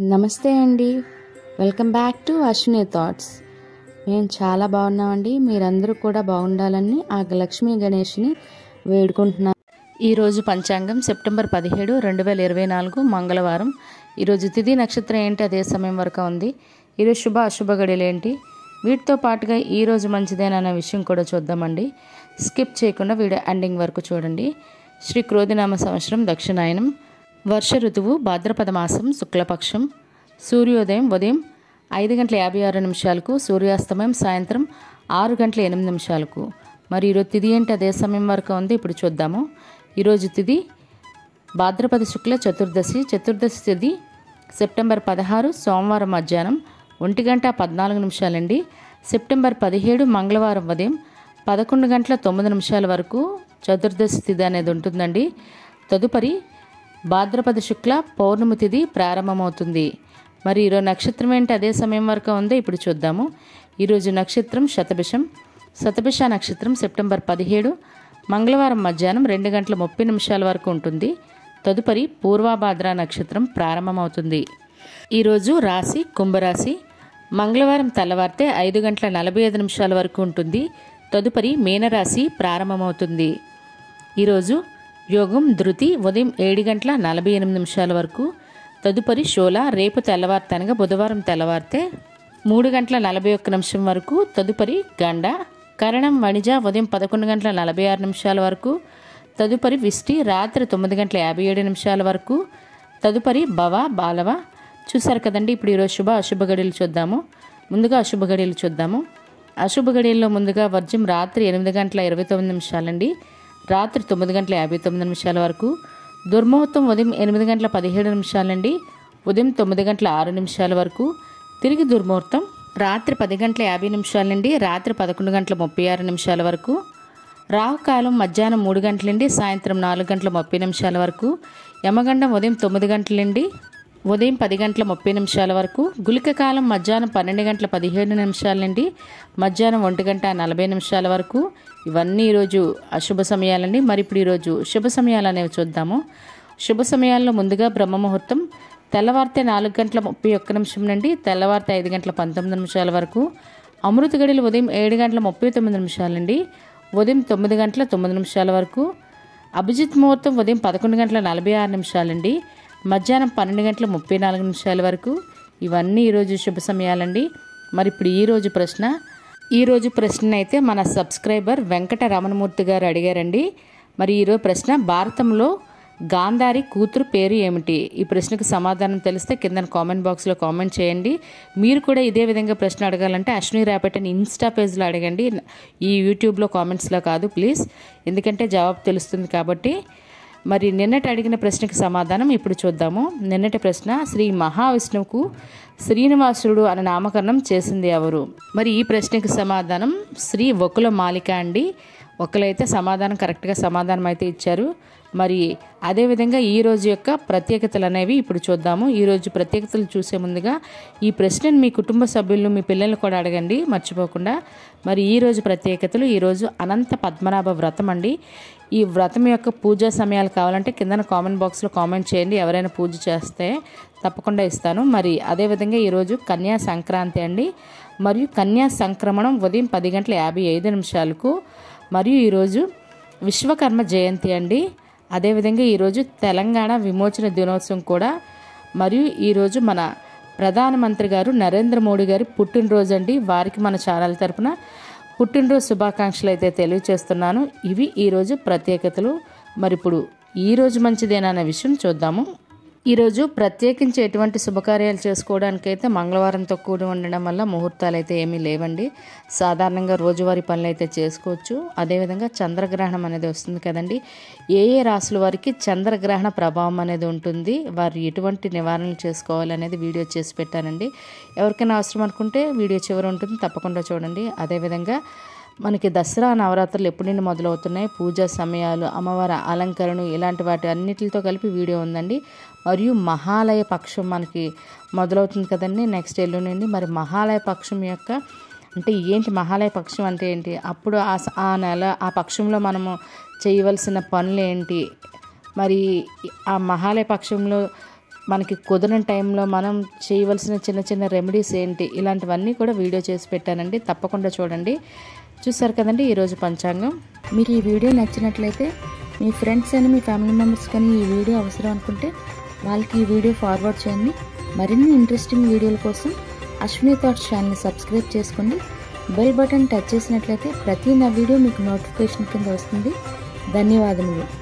నమస్తే అండి. Welcome back to Ashwini thoughts. మేము చాలా బాగున్నామండి. మీరందరూ కూడా బాగుండాలని ఆ లక్ష్మీ గణేష్ని వేడుకుంటున్నాను. ఈరోజు పంచాంగం సెప్టెంబర్ 17, 2024 మంగళవారం. ఈరోజు తిథి నక్షత్రం ఏంటి, అదే సమయం వరకు ఉంది. ఈరోజు శుభ అశుభ గడియలు ఏంటి, వీటితో పాటుగా ఈరోజు మంచిదేనన్న విషయం కూడా చూద్దామండి. స్కిప్ చేయకుండా వీడియో ఎండింగ్ వరకు చూడండి. శ్రీ క్రోధినామ సంవత్సరం దక్షిణాయనం, వర్ష ఋతువు భాద్రపద మాసం శుక్లపక్షం, సూర్యోదయం ఉదయం 5:56, సూర్యాస్తమయం సాయంత్రం 6:08. మరి ఈరోజు తిథి ఏంటి, అదే సమయం వరకు ఉంది. ఇప్పుడు చూద్దాము. ఈరోజు తిథి భాద్రపద శుక్ల చతుర్దశి. చతుర్దశి తిథి సెప్టెంబర్ 16 సోమవారం మధ్యాహ్నం 1:14 అండి. సెప్టెంబర్ 17 మంగళవారం ఉదయం 11:09 వరకు చతుర్దశి తిథి అనేది ఉంటుందండి. తదుపరి భాద్రపద శుక్ల పౌర్ణమి తిథి ప్రారంభమవుతుంది. మరి ఈరోజు నక్షత్రం ఏంటి, అదే సమయం వరకు ఉందో ఇప్పుడు చూద్దాము. ఈరోజు నక్షత్రం శతభిషం. శతభిష నక్షత్రం సెప్టెంబర్ 17 మంగళవారం మధ్యాహ్నం 2:30 వరకు ఉంటుంది. తదుపరి పూర్వభాద్ర నక్షత్రం ప్రారంభమవుతుంది. ఈరోజు రాశి కుంభరాశి. మంగళవారం తెల్లవారితే 5:45 వరకు ఉంటుంది. తదుపరి మీనరాశి ప్రారంభమవుతుంది. ఈరోజు యోగం ధృతి ఉదయం 7:48 వరకు. తదుపరి షోల రేపు తెల్లవారుతనగా బుధవారం తెల్లవారితే 3:41 వరకు. తదుపరి గండ కరణం వణిజ ఉదయం 11:46 వరకు. తదుపరి విష్టి రాత్రి 9:57 వరకు. తదుపరి భవ బాలవ. చూసారు కదండి. ఇప్పుడు ఈరోజు శుభ అశుభ గడియలు చూద్దాము. ముందుగా అశుభ గడియలు చూద్దాము. అశుభ గడియల్లో ముందుగా వర్జ్యం రాత్రి 8:29 అండి, రాత్రి 9:59 వరకు. దుర్ముహూర్తం ఉదయం 8:17 అండి, ఉదయం 9:06 వరకు. తిరిగి దుర్ముహూర్తం రాత్రి 10:50 నుండి రాత్రి 11:36 వరకు. రాహుకాలం మధ్యాహ్నం 3 గంటల నుండి సాయంత్రం 4:30 వరకు. యమగండం ఉదయం 9 గంటల నుండి ఉదయం 10:30 వరకు. గుళిక కాలం మధ్యాహ్నం 12:17 నుండి మధ్యాహ్నం 1:40 వరకు. ఇవన్నీ ఈరోజు అశుభ సమయాలండి. మరి ఇప్పుడు ఈరోజు శుభ సమయాలు అనేవి చూద్దాము. శుభ సమయాల్లో ముందుగా బ్రహ్మముహూర్తం తెల్లవారితే 4:31 నుండి తెల్లవారితే 5:19 వరకు. అమృత గడియలు ఉదయం 7:39 నుండి ఉదయం 9:09 వరకు. అభిజిత్ ముహూర్తం ఉదయం 11:46 నుండి మధ్యాహ్నం 12:34 వరకు. ఇవన్నీ ఈరోజు శుభ సమయాలండి. మరి ఇప్పుడు ఈరోజు ప్రశ్న అయితే మన సబ్స్క్రైబర్ వెంకట రమణమూర్తి గారు అడిగారండి. మరి ఈరోజు ప్రశ్న, భారతంలో గాంధారి కూతురు పేరు ఏమిటి? ఈ ప్రశ్నకు సమాధానం తెలిస్తే కింద కామెంట్ బాక్స్లో కామెంట్ చేయండి. మీరు కూడా ఇదే విధంగా ప్రశ్న అడగాలంటే అశ్విని ర్యాపెట్ అని ఇన్స్టా పేజ్లో అడగండి, ఈ యూట్యూబ్లో కామెంట్స్లో కాదు ప్లీజ్, ఎందుకంటే జవాబు తెలుస్తుంది కాబట్టి. మరి నిన్నటి అడిగిన ప్రశ్నకి సమాధానం ఇప్పుడు చూద్దాము. నిన్నటి ప్రశ్న, శ్రీ మహావిష్ణువుకు శ్రీనివాసుడు అనే నామకరణం చేసింది ఎవరు? మరి ఈ ప్రశ్నకి సమాధానం శ్రీ వకుల మాలిక అండి. ఒకరైతే సమాధానం కరెక్ట్గా సమాధానం అయితే ఇచ్చారు. మరి అదేవిధంగా ఈరోజు యొక్క ప్రత్యేకతలు అనేవి ఇప్పుడు చూద్దాము. ఈరోజు ప్రత్యేకతలు చూసే ముందుగా ఈ ప్రశ్నను మీ కుటుంబ సభ్యులను మీ పిల్లల్ని కూడా అడగండి మర్చిపోకుండా. మరి ఈరోజు ప్రత్యేకతలు, ఈరోజు అనంత పద్మనాభ వ్రతం అండి. ఈ వ్రతం యొక్క పూజా సమయాలు కావాలంటే కింద కామెంట్ బాక్స్లో కామెంట్ చేయండి, ఎవరైనా పూజ చేస్తే తప్పకుండా ఇస్తాను. మరి అదేవిధంగా ఈరోజు కన్యా సంక్రాంతి అండి. మరియు కన్యా సంక్రమణం ఉదయం 10:55. మరియు ఈరోజు విశ్వకర్మ జయంతి అండి. అదేవిధంగా ఈరోజు తెలంగాణ విమోచన దినోత్సవం కూడా. మరియు ఈరోజు మన ప్రధానమంత్రి గారు నరేంద్ర మోడీ గారి పుట్టినరోజు అండి. వారికి మన ఛానల్ తరపున పుట్టినరోజు శుభాకాంక్షలు అయితే తెలియజేస్తున్నాను. ఇవి ఈరోజు ప్రత్యేకతలు. మరి ఇప్పుడు ఈరోజు మంచిదేనన్న విషయం చూద్దాము. ఈరోజు ప్రత్యేకించి ఎటువంటి శుభకార్యాలు చేసుకోవడానికైతే మంగళవారంతో కూడి ఉండడం వల్ల ముహూర్తాలు అయితే ఏమీ లేవండి. సాధారణంగా రోజువారీ పనులు అయితే చేసుకోవచ్చు. అదేవిధంగా చంద్రగ్రహణం అనేది వస్తుంది కదండి. ఏ రాశుల వారికి చంద్రగ్రహణ ప్రభావం అనేది ఉంటుంది, వారు ఎటువంటి నివారణలు చేసుకోవాలనేది వీడియో చేసి పెట్టానండి. ఎవరికైనా అవసరం అనుకుంటే వీడియో చివరి ఉంటుంది, తప్పకుండా చూడండి. అదేవిధంగా మనకి దసరా నవరాత్రులు ఎప్పటి నుండి మొదలవుతున్నాయి, పూజా సమయాలు, అమ్మవారి అలంకరణ, ఇలాంటి వాటి అన్నిటితో కలిపి వీడియో ఉందండి. మరియు మహాలయ పక్షం మనకి మొదలవుతుంది కదండి నెక్స్ట్ ఎల్లుండి నుండి. మరి మహాలయ పక్షం యొక్క అంటే ఏంటి, మహాలయ పక్షం అంటే ఏంటి, అప్పుడు ఆ నెల ఆ పక్షంలో మనము చేయవలసిన పనులు ఏంటి, మరి ఆ మహాలయ పక్షంలో మనకి కుదరని టైంలో మనం చేయవలసిన చిన్న చిన్న రెమెడీస్ ఏంటి ఇలాంటివన్నీ కూడా వీడియో చేసి పెట్టానండి, తప్పకుండా చూడండి. చూసారు కదండి ఈరోజు పంచాంగం. మీకు ఈ వీడియో నచ్చినట్లయితే మీ ఫ్రెండ్స్ అని మీ ఫ్యామిలీ మెంబర్స్ కానీ ఈ వీడియో అవసరం అనుకుంటే వాళ్ళకి ఈ వీడియో ఫార్వర్డ్ చేయండి. మరిన్ని ఇంట్రెస్టింగ్ వీడియోల కోసం అశ్విని థాట్స్ ఛానల్ని సబ్స్క్రైబ్ చేసుకోండి. బెల్ బటన్ టచ్ చేసినట్లయితే ప్రతి నా వీడియో మీకు నోటిఫికేషన్ కింద వస్తుంది. ధన్యవాదములు.